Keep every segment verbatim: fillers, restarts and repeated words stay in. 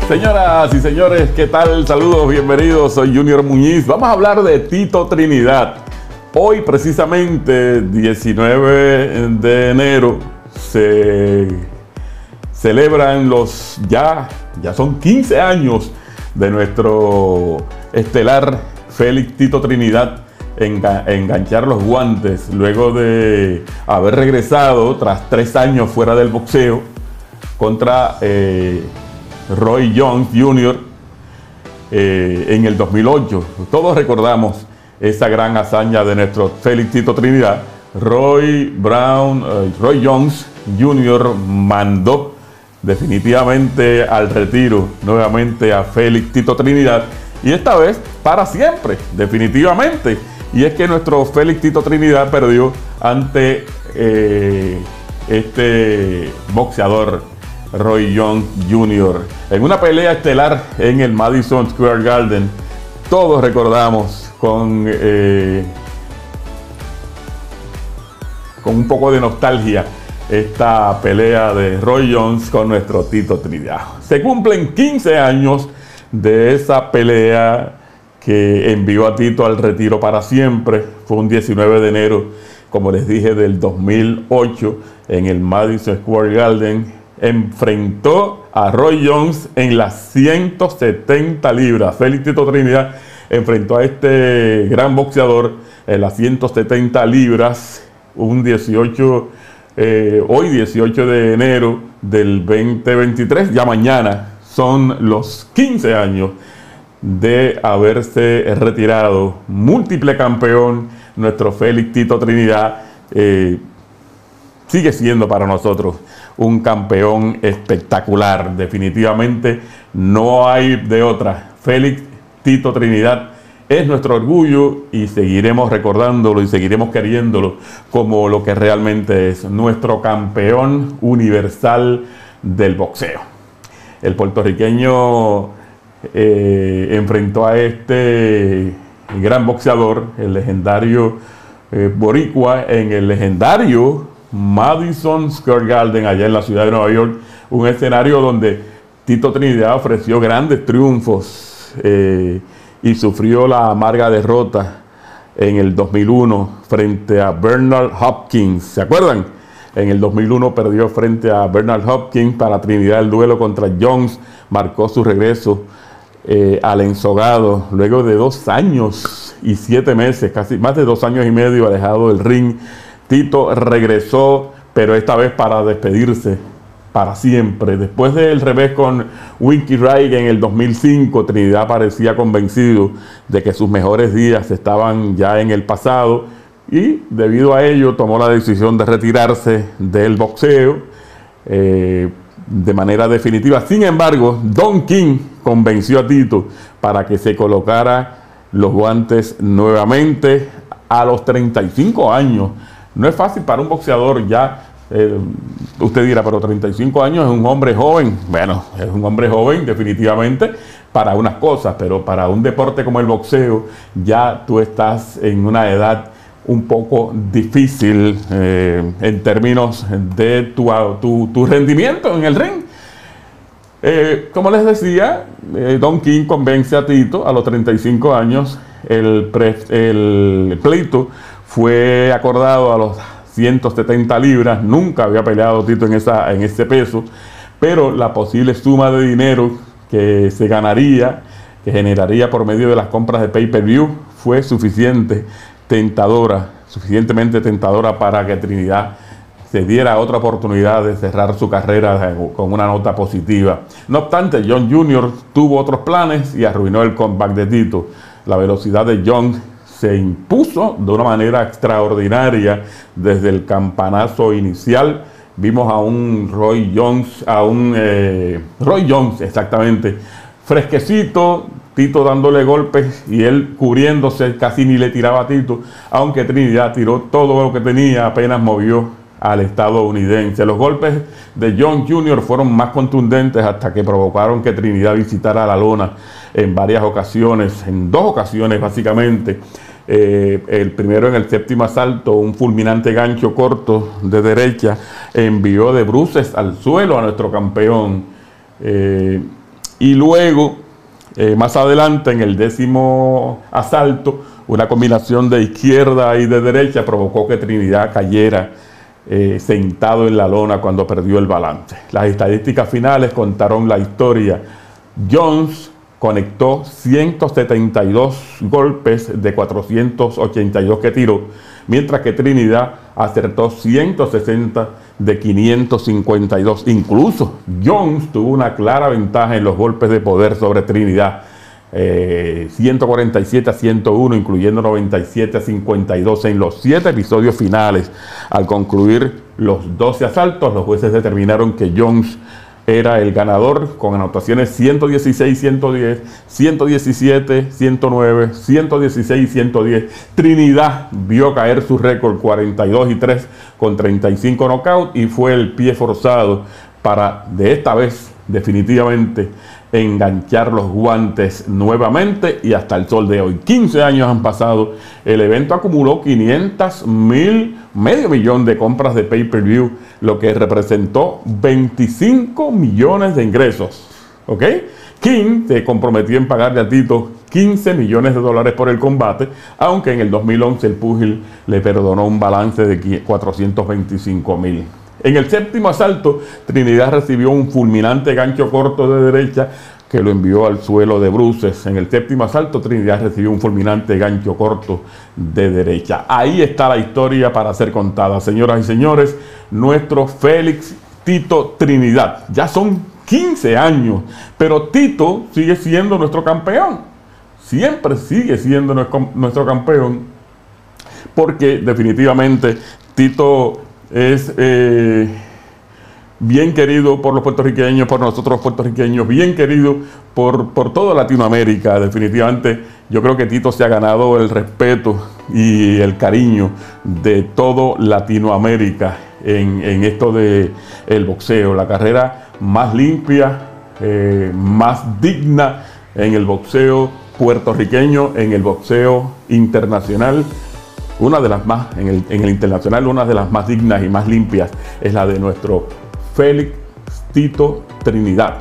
Señoras y señores, ¿qué tal? Saludos, bienvenidos, soy Junior Muñiz. Vamos a hablar de Tito Trinidad. Hoy, precisamente, diecinueve de enero, se celebran los ya, ya son quince años de nuestro estelar Félix Tito Trinidad enga enganchar los guantes luego de haber regresado tras tres años fuera del boxeo contra eh, Roy Jones junior eh, en el dos mil ocho. Todos recordamos esa gran hazaña de nuestro Félix Tito Trinidad. Roy Brown, eh, Roy Jones junior mandó definitivamente al retiro nuevamente a Félix Tito Trinidad, y esta vez para siempre, definitivamente. Y es que nuestro Félix Tito Trinidad perdió ante eh, este boxeador Roy Jones junior en una pelea estelar en el Madison Square Garden. Todos recordamos con, eh, con un poco de nostalgia esta pelea de Roy Jones con nuestro Tito Trinidad. Se cumplen quince años de esa pelea que envió a Tito al retiro para siempre. Fue un diecinueve de enero, como les dije, del dos mil ocho en el Madison Square Garden. Enfrentó a Roy Jones en las ciento setenta libras. Félix Tito Trinidad enfrentó a este gran boxeador en las ciento setenta libras un dieciocho, eh, hoy dieciocho de enero del veinte veintitrés. Ya mañana son los quince años de haberse retirado. Múltiple campeón, nuestro Félix Tito Trinidad eh, sigue siendo para nosotros un campeón espectacular. Definitivamente no hay de otra. Félix Tito Trinidad es nuestro orgullo y seguiremos recordándolo y seguiremos queriéndolo como lo que realmente es, nuestro campeón universal del boxeo. El puertorriqueño eh, enfrentó a este gran boxeador, el legendario eh, boricua, en el legendario Madison Square Garden, allá en la ciudad de Nueva York, un escenario donde Tito Trinidad ofreció grandes triunfos eh, y sufrió la amarga derrota en el dos mil uno frente a Bernard Hopkins. ¿Se acuerdan? En el dos mil uno perdió frente a Bernard Hopkins. Para Trinidad el duelo contra Jones marcó su regreso eh, al ensogado luego de dos años y siete meses, casi más de dos años y medio alejado del ring. Tito regresó, pero esta vez para despedirse para siempre. Después del revés con Winky Wright en el dos mil cinco, Trinidad parecía convencido de que sus mejores días estaban ya en el pasado y debido a ello tomó la decisión de retirarse del boxeo eh, de manera definitiva. Sin embargo, Don King convenció a Tito para que se colocara los guantes nuevamente a los treinta y cinco años. No es fácil para un boxeador ya, eh, usted dirá, pero treinta y cinco años es un hombre joven. Bueno, es un hombre joven definitivamente para unas cosas, pero para un deporte como el boxeo ya tú estás en una edad un poco difícil eh, en términos de tu, tu, tu rendimiento en el ring. Eh, como les decía, eh, Don King convence a Tito a los treinta y cinco años. El, pre, el pleito fue acordado a los ciento setenta libras. Nunca había peleado Tito en, esa, en ese peso, pero la posible suma de dinero que se ganaría, que generaría por medio de las compras de pay-per-view, fue suficiente, tentadora, suficientemente tentadora para que Trinidad se diera otra oportunidad de cerrar su carrera con una nota positiva. No obstante, John junior tuvo otros planes y arruinó el comeback de Tito. La velocidad de John se impuso de una manera extraordinaria desde el campanazo inicial. Vimos a un Roy Jones, a un eh, Roy Jones exactamente, fresquecito, Tito dándole golpes y él cubriéndose, casi ni le tiraba a Tito, aunque Trinidad tiró todo lo que tenía, apenas movió al estadounidense. Los golpes de John junior fueron más contundentes hasta que provocaron que Trinidad visitara la lona en varias ocasiones, en dos ocasiones básicamente. Eh, el primero en el séptimo asalto, un fulminante gancho corto de derecha envió de bruces al suelo a nuestro campeón. Eh, Y luego, eh, más adelante, en el décimo asalto, una combinación de izquierda y de derecha provocó que Trinidad cayera eh, sentado en la lona cuando perdió el balance. Las estadísticas finales contaron la historia. Jones conectó ciento setenta y dos golpes de cuatrocientos ochenta y dos que tiró, mientras que Trinidad acertó ciento sesenta de quinientos cincuenta y dos. Incluso Jones tuvo una clara ventaja en los golpes de poder sobre Trinidad, eh, ciento cuarenta y siete a ciento uno, incluyendo noventa y siete a cincuenta y dos en los siete episodios finales. Al concluir los doce asaltos, los jueces determinaron que Jones era el ganador con anotaciones ciento dieciséis, ciento diez, ciento diecisiete, ciento nueve, ciento dieciséis, ciento diez. Trinidad vio caer su récord cuarenta y dos y tres con treinta y cinco knockouts y fue el pie forzado para de esta vez definitivamente enganchar los guantes nuevamente, y hasta el sol de hoy, quince años han pasado, el evento acumuló quinientos mil, medio millón de compras de pay-per-view, lo que representó veinticinco millones de ingresos. ¿Ok? King se comprometió en pagarle a Tito quince millones de dólares por el combate, aunque en el dos mil once el púgil le perdonó un balance de cuatrocientos veinticinco mil. En el séptimo asalto, Trinidad recibió un fulminante gancho corto de derecha que lo envió al suelo de bruces. En el séptimo asalto, Trinidad recibió un fulminante gancho corto de derecha. Ahí está la historia para ser contada. Señoras y señores, nuestro Félix Tito Trinidad. Ya son quince años, pero Tito sigue siendo nuestro campeón. Siempre sigue siendo nuestro campeón, porque definitivamente Tito es eh, bien querido por los puertorriqueños, por nosotros los puertorriqueños, bien querido por, por toda Latinoamérica. Definitivamente yo creo que Tito se ha ganado el respeto y el cariño de todo Latinoamérica en, en esto de el boxeo, la carrera más limpia, eh, más digna en el boxeo puertorriqueño, en el boxeo internacional. Una de las más, en el, en el internacional, una de las más dignas y más limpias es la de nuestro Félix Tito Trinidad,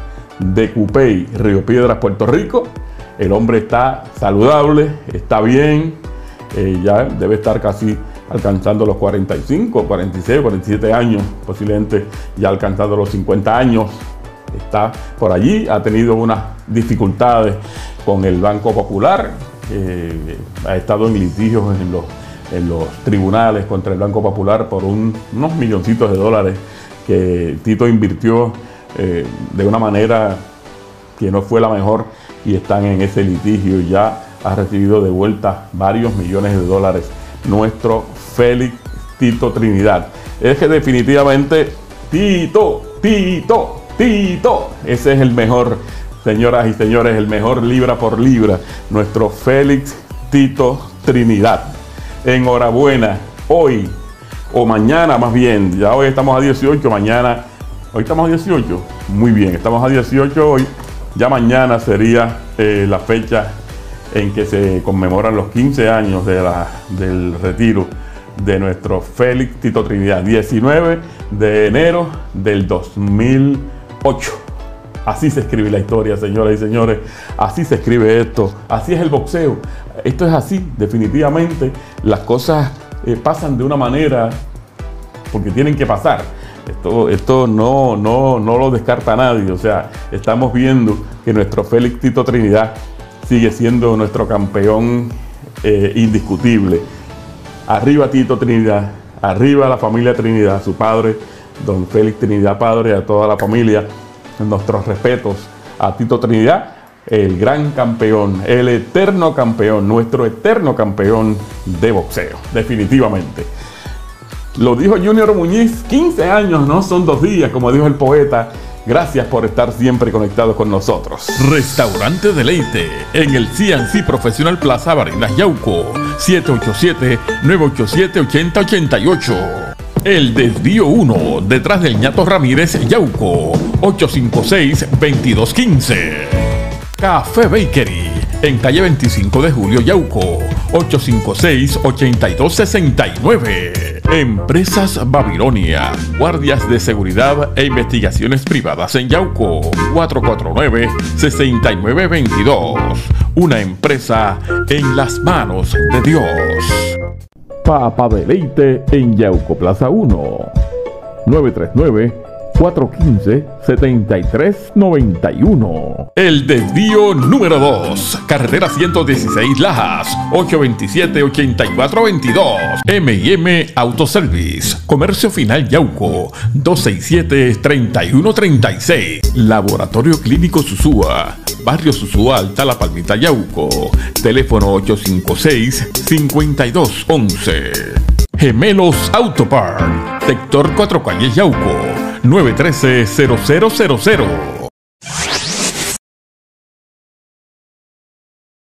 de Cupey, Río Piedras, Puerto Rico. El hombre está saludable, está bien, eh, ya debe estar casi alcanzando los cuarenta y cinco, cuarenta y seis, cuarenta y siete años, posiblemente ya alcanzando los cincuenta años. Está por allí, ha tenido unas dificultades con el Banco Popular. Eh, ha estado en litigios en los, en los tribunales contra el Banco Popular por un, unos milloncitos de dólares que Tito invirtió eh, de una manera que no fue la mejor, y están en ese litigio. Ya ha recibido de vuelta varios millones de dólares nuestro Félix Tito Trinidad. Es que definitivamente Tito, Tito, Tito, ese es el mejor. Señoras y señores, el mejor libra por libra, nuestro Félix Tito Trinidad. Enhorabuena, hoy o mañana más bien, ya hoy estamos a dieciocho, mañana, hoy estamos a dieciocho, muy bien, estamos a dieciocho hoy, ya mañana sería eh, la fecha en que se conmemoran los quince años de la, del retiro de nuestro Félix Tito Trinidad, diecinueve de enero del dos mil ocho. Así se escribe la historia, señoras y señores. Así se escribe esto. Así es el boxeo. Esto es así, definitivamente. Las cosas eh, pasan de una manera porque tienen que pasar. Esto, esto no, no, no lo descarta nadie. O sea, estamos viendo que nuestro Félix Tito Trinidad sigue siendo nuestro campeón eh, indiscutible. Arriba Tito Trinidad. Arriba la familia Trinidad. Su padre, don Félix Trinidad padre, a toda la familia. Nuestros respetos a Tito Trinidad, el gran campeón, el eterno campeón, nuestro eterno campeón de boxeo, definitivamente. Lo dijo Junior Muñiz, quince años no son dos días, como dijo el poeta. Gracias por estar siempre conectados con nosotros. Restaurante Deleite, en el C and C Professional Plaza Barinas Yauco, siete ocho siete, nueve ocho siete, ocho cero ocho ocho. El Desvío uno, detrás del Ñato Ramírez, Yauco, ocho cinco seis, veintidós quince. Café Bakery, en calle veinticinco de julio, Yauco, ocho cinco seis, ochenta y dos sesenta y nueve. Empresas Babilonia, guardias de seguridad e investigaciones privadas en Yauco, cuatro cuatro nueve, seis nueve dos dos. Una empresa en las manos de Dios. Papa Deleite en Yauco Plaza uno, nueve tres nueve, cuatro uno cinco, siete tres nueve uno. El desvío número dos, carretera ciento dieciséis Lajas, ocho dos siete, ocho cuatro dos dos. M y M Autoservice, Comercio Final Yauco, dos seis siete, tres uno tres seis. Laboratorio Clínico Susúa, Barrio Susúa Alta, La Palmita, Yauco. Teléfono ocho cinco seis, cinco dos uno uno. Gemelos Autopart, sector Cuatro Calles, Yauco, nueve uno tres, cero cero cero cero.